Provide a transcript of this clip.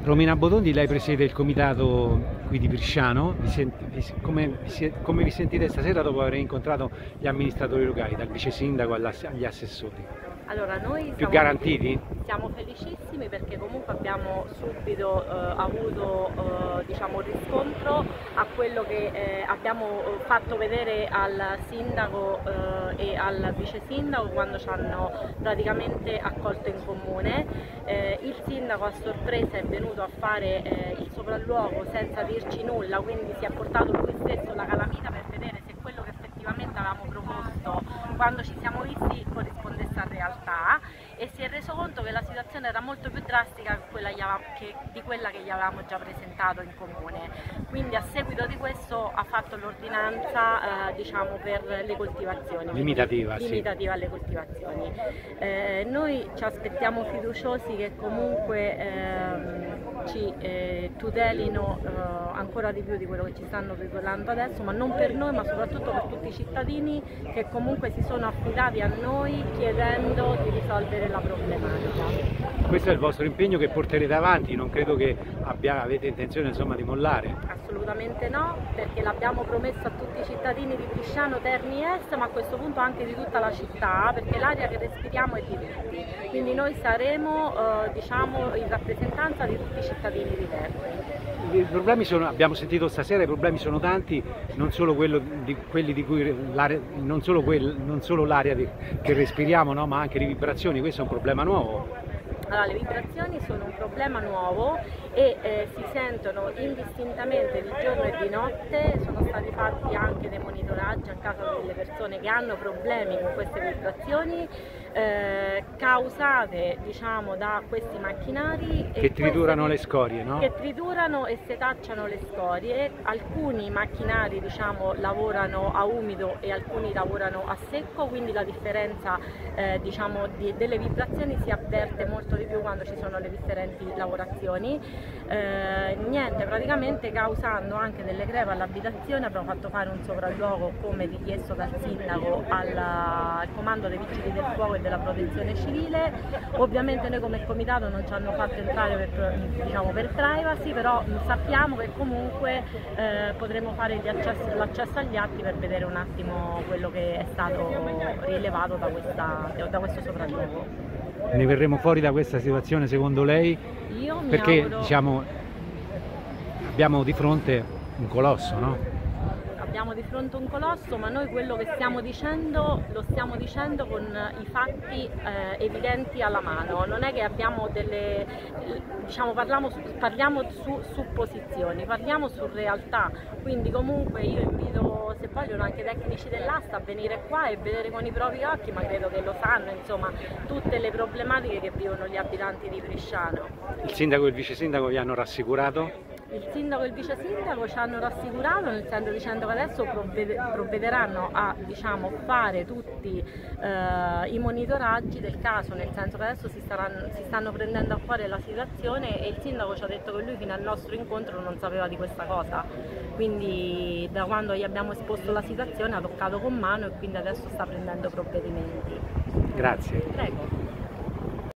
Romina Botondi, lei presiede il comitato qui di Bresciano. Come vi sentite stasera dopo aver incontrato gli amministratori locali, dal vice sindaco agli assessori? Allora, noi Più garantiti? Siamo felicissimi perché comunque abbiamo subito avuto diciamo, un riscontro a quello che abbiamo fatto vedere al sindaco e al vice sindaco quando ci hanno praticamente accolto in comune. Il sindaco a sorpresa è venuto a fare il sopralluogo senza dirci nulla, quindi si è portato lui stesso la calamita per vedere se quello che effettivamente avevamo proposto quando ci siamo visti corrispondesse a realtà, e si è reso conto che la situazione era molto più drastica di quella che gli avevamo già presentato in comune. Quindi a seguito di questo ha fatto l'ordinanza diciamo, per le coltivazioni, limitativa alle coltivazioni. Noi ci aspettiamo fiduciosi che comunque ci tutelino ancora di più di quello che ci stanno tutelando adesso, ma non per noi, ma soprattutto per tutti i cittadini che comunque si sono affidati a noi chiedendo di risolvere la problematica. Questo è il vostro impegno che porterete avanti, non credo che avete intenzione insomma, di mollare. Assolutamente no, perché l'abbiamo promesso a tutti i cittadini di Bresciano, Terni Est, ma a questo punto anche di tutta la città, perché l'aria che respiriamo è di tutti, quindi noi saremo diciamo, in rappresentanza di tutti i cittadini di Terni. I problemi sono, abbiamo sentito stasera, i problemi sono tanti, non solo quelli di cui non solo l'aria che respiriamo, no, ma anche le vibrazioni. Questo è un problema nuovo. Allora, le vibrazioni sono un problema nuovo e si sentono indistintamente di giorno e di notte. Sono stati fatti anche dei monitoraggi a casa delle persone che hanno problemi con queste vibrazioni causate diciamo, da questi macchinari che triturano le scorie, no? Che triturano e setacciano le scorie. Alcuni macchinari diciamo, lavorano a umido e alcuni lavorano a secco, quindi la differenza diciamo, delle vibrazioni si avverte molto di più quando ci sono le differenti lavorazioni. Niente, praticamente causando anche delle crepe all'abitazione. Abbiamo fatto fare un sopralluogo come richiesto dal sindaco al comando dei vigili del fuoco e della protezione civile. Ovviamente noi come comitato non ci hanno fatto entrare per privacy, però sappiamo che comunque potremo fare l'accesso agli atti per vedere un attimo quello che è stato rilevato da questo sopralluogo. Ne verremo fuori da questa situazione secondo lei? Io mi Perché auguro... diciamo, abbiamo di fronte un colosso, no? Abbiamo di fronte un colosso, ma noi quello che stiamo dicendo lo stiamo dicendo con i fatti evidenti alla mano. Non è che abbiamo delle, diciamo, parliamo su supposizioni, parliamo su realtà. Quindi comunque io invito, se vogliono, anche i tecnici dell'asta a venire qua e vedere con i propri occhi, ma credo che lo sanno, insomma, tutte le problematiche che vivono gli abitanti di Bresciano. Il sindaco e il vice sindaco vi hanno rassicurato? Il sindaco e il vice sindaco ci hanno rassicurato, nel senso dicendo che adesso provvederanno a diciamo, fare tutti i monitoraggi del caso, nel senso che adesso si stanno prendendo a cuore la situazione, e il sindaco ci ha detto che lui fino al nostro incontro non sapeva di questa cosa, quindi da quando gli abbiamo esposto la situazione ha toccato con mano e quindi adesso sta prendendo provvedimenti. Grazie. Prego.